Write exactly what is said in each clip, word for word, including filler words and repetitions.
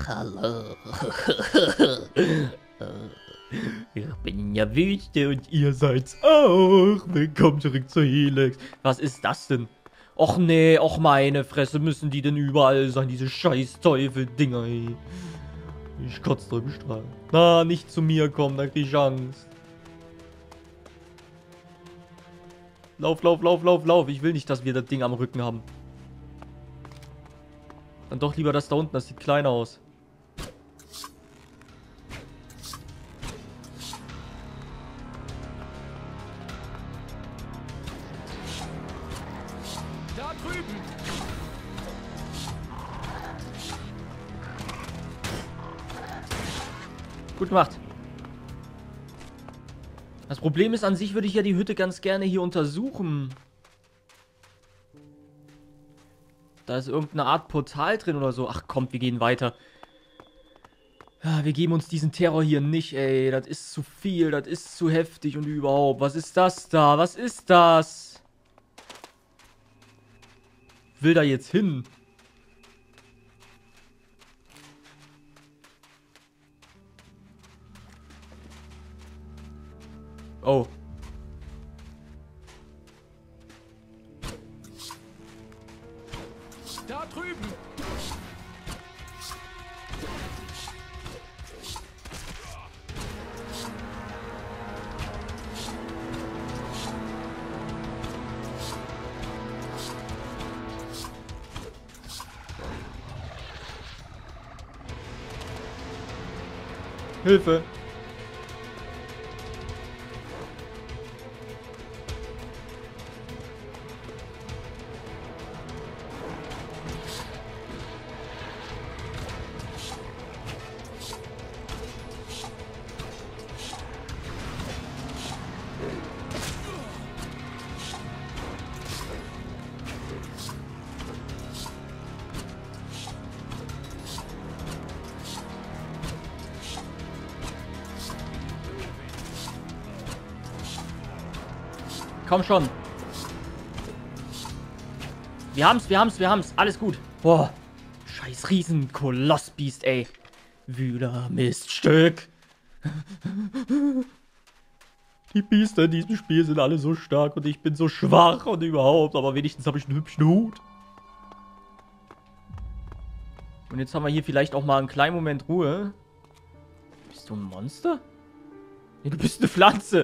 Hallo. Ich bin ja Wüste und ihr seid's auch. Willkommen zurück zu Helix. Was ist das denn? Och nee, och meine Fresse, müssen die denn überall sein, diese scheiß Teufel-Dinger, ey. Ich kotze drüber Strahl. Na, nicht zu mir kommen, dann krieg ich Angst. Lauf, lauf, lauf, lauf, lauf. Ich will nicht, dass wir das Ding am Rücken haben. Dann doch lieber das da unten, das sieht klein aus. Da drüben. Gut gemacht. Das Problem ist, an sich würde ich ja die Hütte ganz gerne hier untersuchen. Da ist irgendeine Art Portal drin oder so. Ach kommt, wir gehen weiter. Ja, wir geben uns diesen Terror hier nicht, ey. Das ist zu viel, das ist zu heftig und überhaupt. Was ist das da? Was ist das? Will da jetzt hin? Oh. Da drüben. Hilfe. Komm schon. Wir haben's, wir haben's, wir haben's. Alles gut. Boah. Scheiß Riesenkolossbiest, ey. Wühler Miststück. Die Biester in diesem Spiel sind alle so stark und ich bin so schwach und überhaupt. Aber wenigstens habe ich einen hübschen Hut. Und jetzt haben wir hier vielleicht auch mal einen kleinen Moment Ruhe. Bist du ein Monster? Nee, du bist eine Pflanze.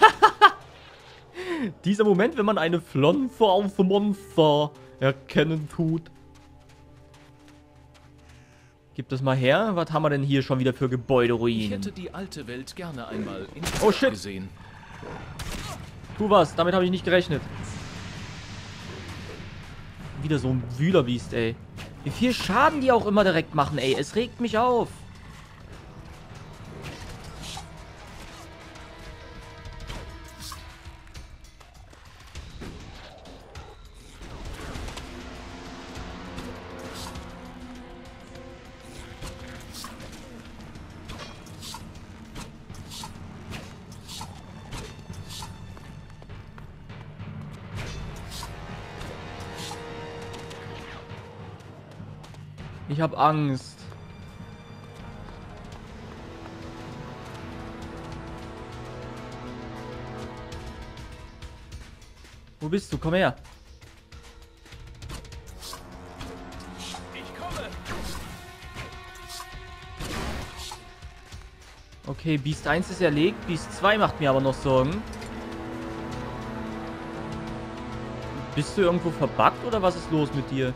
Dieser Moment, wenn man eine Pflanze als Monster erkennen tut. Gib das mal her. Was haben wir denn hier schon wieder für Gebäuderuinen? Ich hätte die alte Welt gerne einmal in Oh shit. gesehen. Tu was, damit habe ich nicht gerechnet. Wieder so ein Wühlerbiest, ey. Wie viel Schaden die auch immer direkt machen, ey. Es regt mich auf. Ich hab Angst. Wo bist du? Komm her. Ich komme. Okay, Biest eins ist erlegt. Biest zwei macht mir aber noch Sorgen. Bist du irgendwo verbuggt oder was ist los mit dir?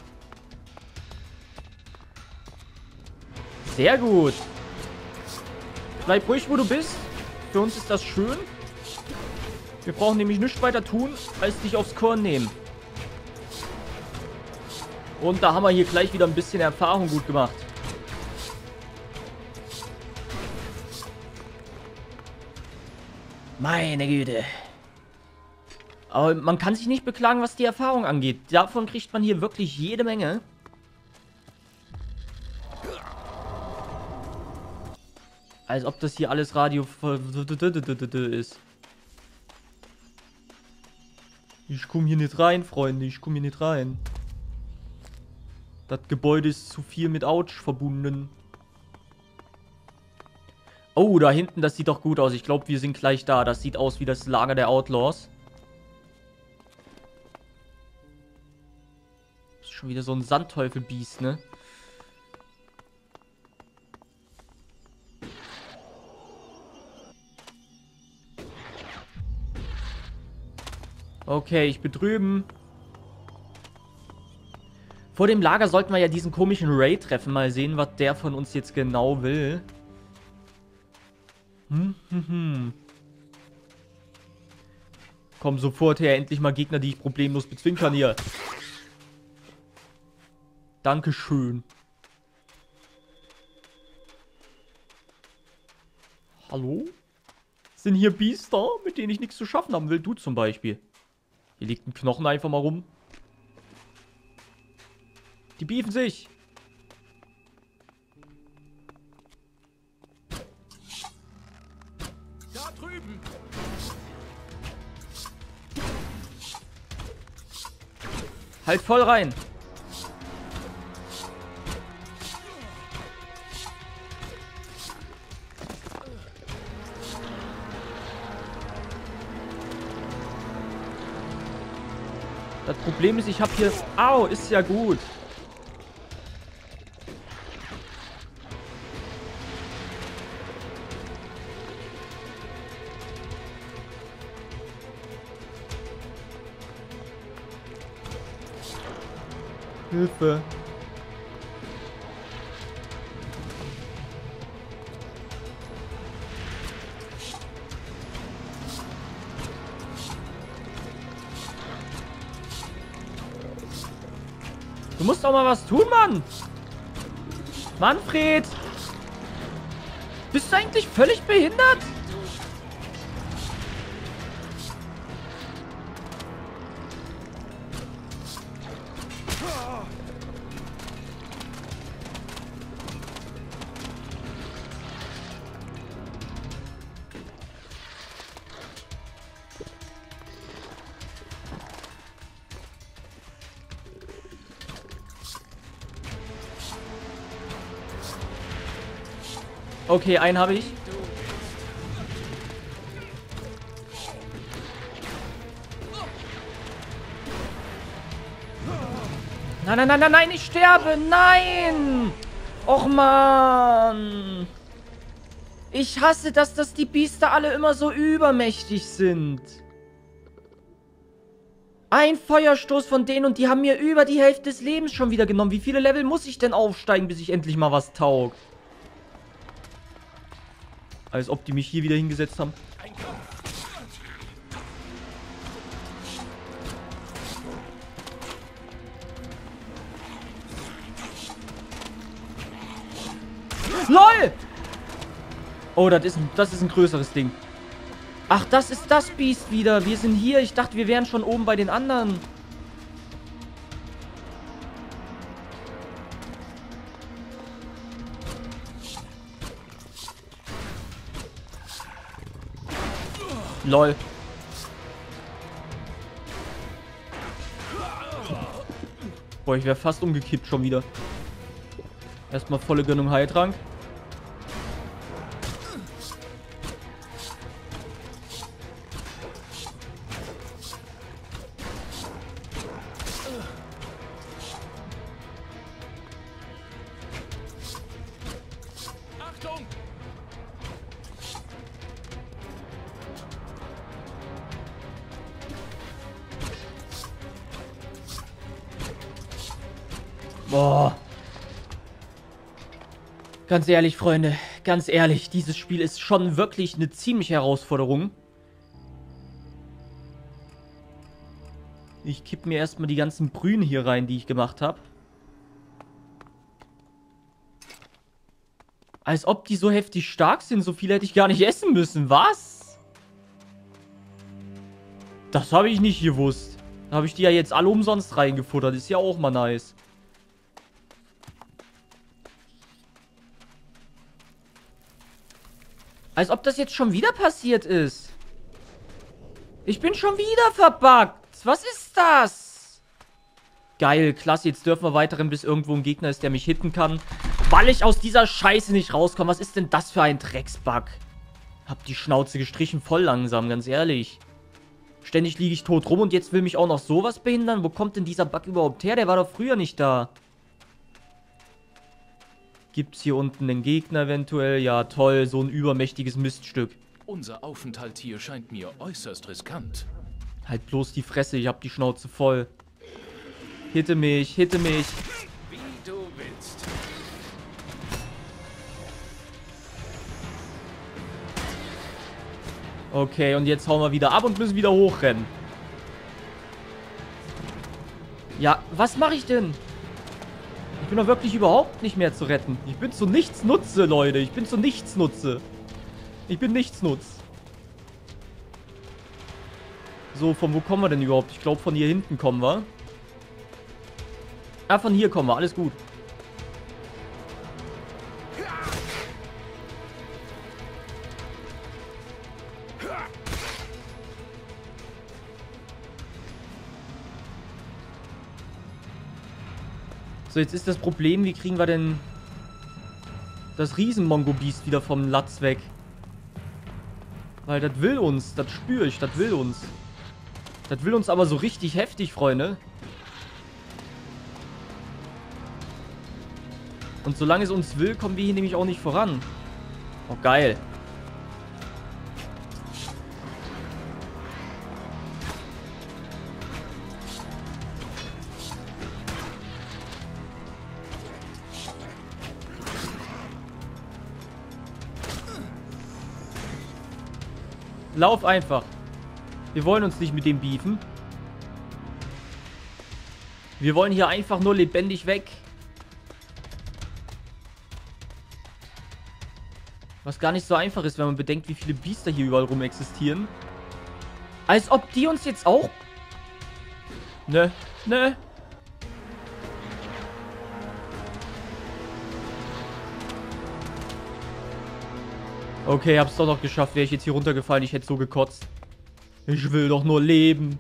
Sehr gut. Bleib ruhig, wo du bist. Für uns ist das schön. Wir brauchen nämlich nichts weiter tun, als dich aufs Korn nehmen. Und da haben wir hier gleich wieder ein bisschen Erfahrung gut gemacht. Meine Güte. Aber man kann sich nicht beklagen, was die Erfahrung angeht. Davon kriegt man hier wirklich jede Menge. Als ob das hier alles Radio ist. Ich komme hier nicht rein, Freunde. Ich komme hier nicht rein. Das Gebäude ist zu viel mit Autsch verbunden. Oh, da hinten, das sieht doch gut aus. Ich glaube, wir sind gleich da. Das sieht aus wie das Lager der Outlaws. Ist schon wieder so ein Sandteufelbiest, ne? Okay, ich bin drüben. Vor dem Lager sollten wir ja diesen komischen Ray treffen. Mal sehen, was der von uns jetzt genau will. Hm, hm, hm. Komm sofort her. Endlich mal Gegner, die ich problemlos bezwingen kann hier. Dankeschön. Hallo? Sind hier Biester, mit denen ich nichts zu schaffen haben will? Du zum Beispiel. Hier liegt ein Knochen einfach mal rum. Die beefen sich. Da drüben. Halt voll rein. Das Problem ist, ich habe hier... Au, ist ja gut. Hilfe. Du musst doch mal was tun, Mann. Manfred. Bist du eigentlich völlig behindert? Okay, einen habe ich. Nein, nein, nein, nein, nein, ich sterbe. Nein. Och, Mann. Ich hasse das, dass die Biester alle immer so übermächtig sind. Ein Feuerstoß von denen und die haben mir über die Hälfte des Lebens schon wieder genommen. Wie viele Level muss ich denn aufsteigen, bis ich endlich mal was taugt? Als ob die mich hier wieder hingesetzt haben. LOL! Oh, das ist, das ist ein größeres Ding. Ach, das ist das Biest wieder. Wir sind hier. Ich dachte, wir wären schon oben bei den anderen. LOL. Boah, ich wäre fast umgekippt schon wieder. Erstmal volle Gönnung Heiltrank. Achtung! Boah. Ganz ehrlich, Freunde. Ganz ehrlich, dieses Spiel ist schon wirklich eine ziemliche Herausforderung. Ich kipp mir erstmal die ganzen Brühen hier rein, die ich gemacht habe. Als ob die so heftig stark sind. So viel hätte ich gar nicht essen müssen. Was? Das habe ich nicht gewusst. Da habe ich die ja jetzt alle umsonst reingefuttert. Ist ja auch mal nice. Als ob das jetzt schon wieder passiert ist. Ich bin schon wieder verbuggt. Was ist das? Geil, klasse. Jetzt dürfen wir weiterhin, bis irgendwo ein Gegner ist, der mich hitten kann. Weil ich aus dieser Scheiße nicht rauskomme. Was ist denn das für ein Drecksbug? Hab die Schnauze gestrichen voll langsam, ganz ehrlich. Ständig liege ich tot rum und jetzt will mich auch noch sowas behindern? Wo kommt denn dieser Bug überhaupt her? Der war doch früher nicht da. Gibt's hier unten einen Gegner eventuell? Ja, toll, so ein übermächtiges Miststück. Unser Aufenthalt hier scheint mir äußerst riskant. Halt bloß die Fresse, ich hab die Schnauze voll. Hitte mich, hitte mich. Wie du willst. Okay, und jetzt hauen wir wieder ab und müssen wieder hochrennen. Ja, was mache ich denn? Ich bin doch wirklich überhaupt nicht mehr zu retten. Ich bin zu nichts Nutze, Leute. Ich bin zu nichts Nutze. Ich bin nichts Nutz. So, von wo kommen wir denn überhaupt? Ich glaube, von hier hinten kommen wir. Ah, von hier kommen wir. Alles gut. So, jetzt ist das Problem, wie kriegen wir denn das Riesen-Mongo-Biest wieder vom Latz weg? Weil das will uns, das spüre ich, das will uns. Das will uns aber so richtig heftig, Freunde. Und solange es uns will, kommen wir hier nämlich auch nicht voran. Oh, geil. Lauf einfach. Wir wollen uns nicht mit dem beefen. Wir wollen hier einfach nur lebendig weg. Was gar nicht so einfach ist, wenn man bedenkt, wie viele Biester hier überall rum existieren. Als ob die uns jetzt auch... Ne, ne. Okay, hab's doch noch geschafft. Wäre ich jetzt hier runtergefallen, ich hätte so gekotzt. Ich will doch nur leben.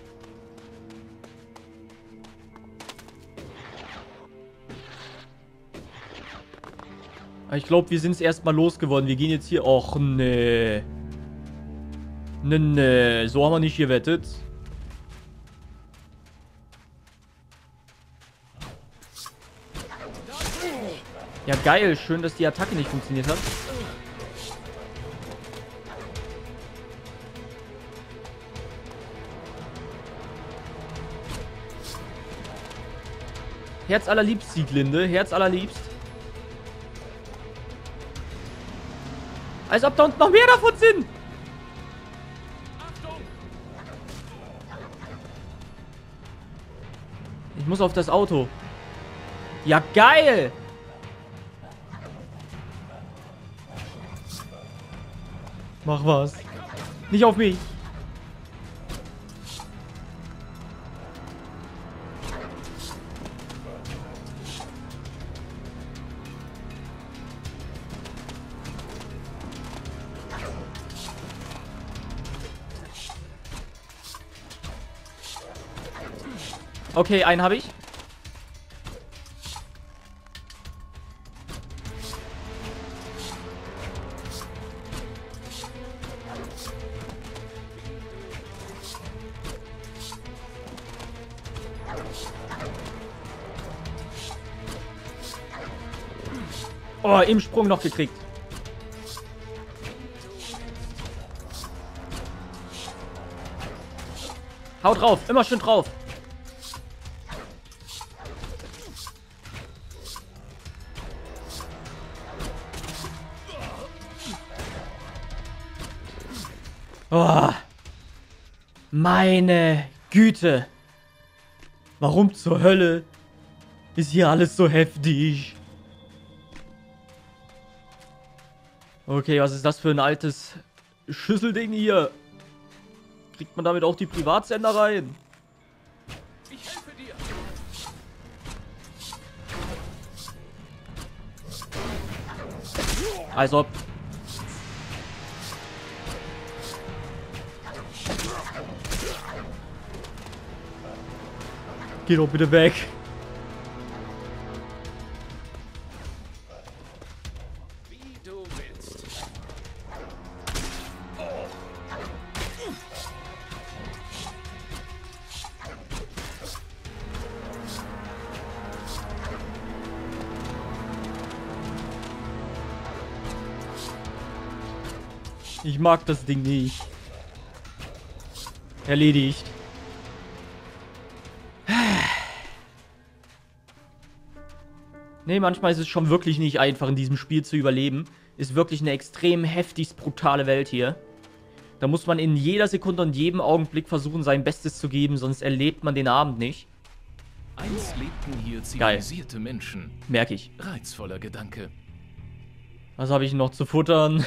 Ich glaube, wir sind es erstmal losgeworden. Wir gehen jetzt hier... Och, nee. Nee, nee. So haben wir nicht gewettet. Ja, geil. Schön, dass die Attacke nicht funktioniert hat. Herz allerliebst, Sieglinde. Herz allerliebst. Als ob da unten noch mehr davon sind. Achtung! Ich muss auf das Auto. Ja, geil. Mach was. Nicht auf mich. Okay, einen habe ich. Oh, im Sprung noch gekriegt. Hau drauf, immer schön drauf. Oh, meine Güte. Warum zur Hölle ist hier alles so heftig? Okay, was ist das für ein altes Schüsselding hier? Kriegt man damit auch die Privatsender rein? Ich helfe dir. Als ob. Geh doch bitte weg. Wie du willst. Ich mag das Ding nicht. Erledigt. Nee, manchmal ist es schon wirklich nicht einfach, in diesem Spiel zu überleben. Ist wirklich eine extrem heftigst brutale Welt hier. Da muss man in jeder Sekunde und jedem Augenblick versuchen, sein Bestes zu geben, sonst erlebt man den Abend nicht. Einst lebten hier zivilisierte Geil. Menschen. Merke ich. Reizvoller Gedanke. Was habe ich noch zu futtern?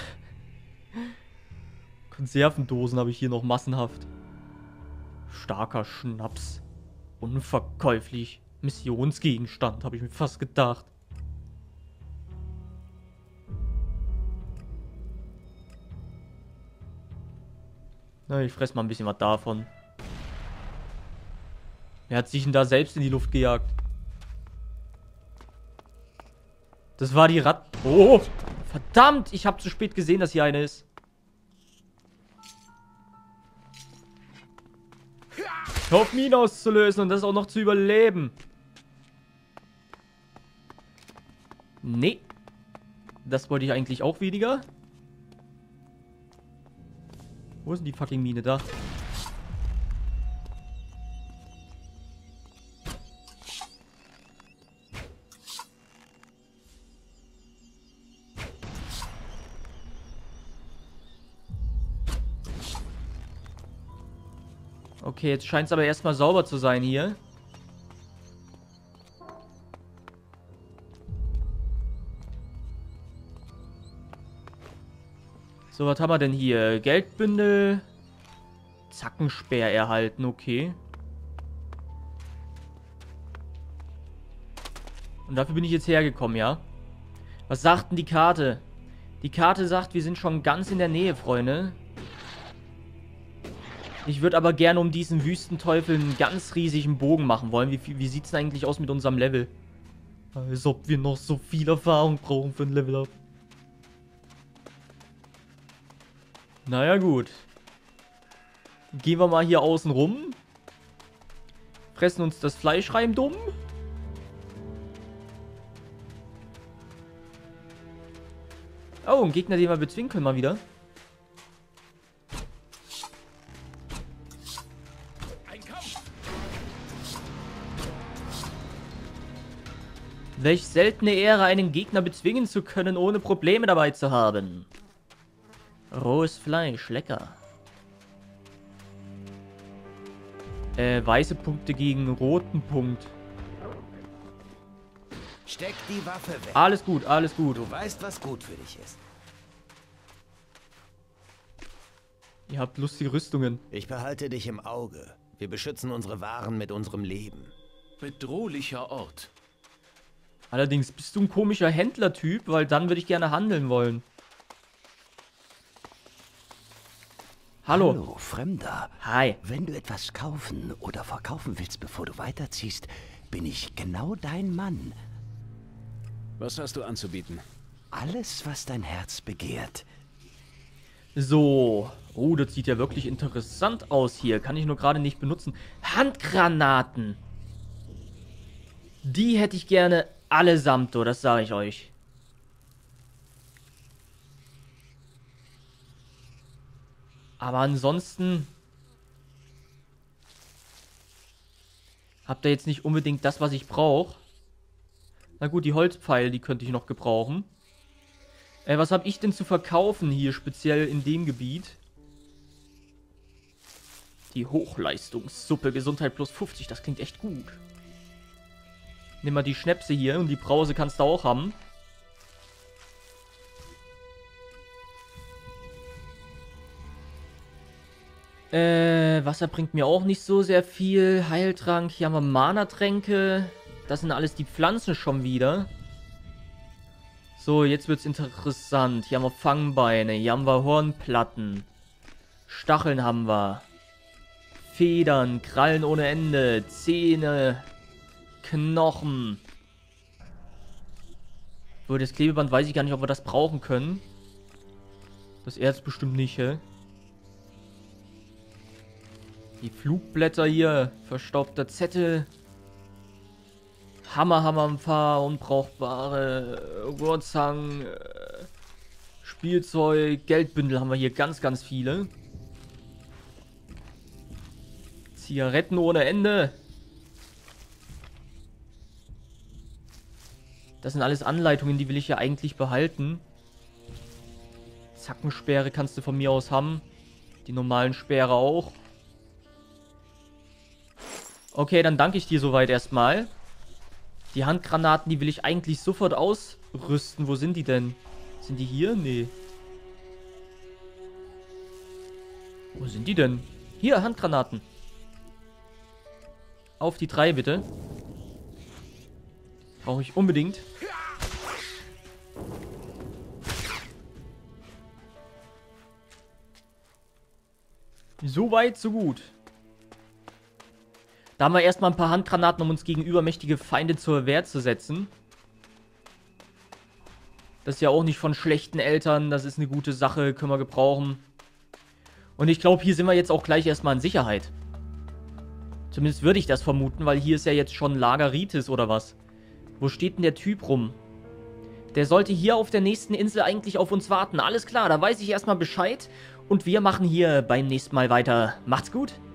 Konservendosen habe ich hier noch massenhaft. Starker Schnaps. Unverkäuflich. Missionsgegenstand, habe ich mir fast gedacht. Na, ich fress mal ein bisschen was davon. Wer hat sich denn da selbst in die Luft gejagt? Das war die Rat... Oh! Verdammt! Ich habe zu spät gesehen, dass hier eine ist. Hör auf, Minen auszulösen und das auch noch zu überleben. Nee. Das wollte ich eigentlich auch weniger. Wo ist denn die fucking Mine da? Okay, jetzt scheint es aber erstmal sauber zu sein hier. So, was haben wir denn hier? Geldbündel. Zackenspeer erhalten, okay. Und dafür bin ich jetzt hergekommen, ja? Was sagt denn die Karte? Die Karte sagt, wir sind schon ganz in der Nähe, Freunde. Ich würde aber gerne um diesen Wüstenteufel einen ganz riesigen Bogen machen wollen. Wie, wie sieht es denn eigentlich aus mit unserem Level? Als ob wir noch so viel Erfahrung brauchen für ein Level-Up. Naja, gut. Gehen wir mal hier außen rum. Fressen uns das Fleisch rein, dumm. Oh, ein Gegner, den wir bezwingen können mal wieder. Welch seltene Ehre, einen Gegner bezwingen zu können, ohne Probleme dabei zu haben. Rohes Fleisch, lecker. Äh, weiße Punkte gegen roten Punkt. Steck die Waffe weg. Alles gut, alles gut. Du weißt, was gut für dich ist. Ihr habt lustige Rüstungen. Ich behalte dich im Auge. Wir beschützen unsere Waren mit unserem Leben. Bedrohlicher Ort. Allerdings bist du ein komischer Händlertyp, weil dann würde ich gerne handeln wollen. Hallo. Hallo, Fremder. Hi. Wenn du etwas kaufen oder verkaufen willst, bevor du weiterziehst, bin ich genau dein Mann. Was hast du anzubieten? Alles, was dein Herz begehrt. So. Oh, das sieht ja wirklich interessant aus hier. Kann ich nur gerade nicht benutzen. Handgranaten. Die hätte ich gerne allesamt, das sage ich euch. Aber ansonsten habt ihr jetzt nicht unbedingt das, was ich brauche. Na gut, die Holzpfeile, die könnte ich noch gebrauchen. Äh, was habe ich denn zu verkaufen hier, speziell in dem Gebiet? Die Hochleistungssuppe, Gesundheit plus fünfzig, das klingt echt gut. Nimm mal die Schnäpse hier und die Brause kannst du auch haben. Äh, Wasser bringt mir auch nicht so sehr viel. Heiltrank, hier haben wir Mana-Tränke. Das sind alles die Pflanzen schon wieder. So, jetzt wird's interessant. Hier haben wir Fangbeine, hier haben wir Hornplatten. Stacheln haben wir. Federn, Krallen ohne Ende, Zähne, Knochen. So, das Klebeband weiß ich gar nicht, ob wir das brauchen können. Das Erz bestimmt nicht, hä? Die Flugblätter hier. Verstaubter Zettel. Hammer, Hammer, unbrauchbare Wurzhang. Spielzeug, Geldbündel haben wir hier ganz, ganz viele. Zigaretten ohne Ende. Das sind alles Anleitungen, die will ich ja eigentlich behalten. Zackensperre kannst du von mir aus haben. Die normalen Speere auch. Okay, dann danke ich dir soweit erstmal. Die Handgranaten, die will ich eigentlich sofort ausrüsten. Wo sind die denn? Sind die hier? Nee. Wo sind die denn? Hier, Handgranaten. Auf die drei, bitte. Brauche ich unbedingt. So weit, so gut. Da haben wir erstmal ein paar Handgranaten, um uns gegen übermächtige Feinde zur Wehr zu setzen. Das ist ja auch nicht von schlechten Eltern. Das ist eine gute Sache, können wir gebrauchen. Und ich glaube, hier sind wir jetzt auch gleich erstmal in Sicherheit. Zumindest würde ich das vermuten, weil hier ist ja jetzt schon Lagaritis oder was. Wo steht denn der Typ rum? Der sollte hier auf der nächsten Insel eigentlich auf uns warten. Alles klar, da weiß ich erstmal Bescheid. Und wir machen hier beim nächsten Mal weiter. Macht's gut.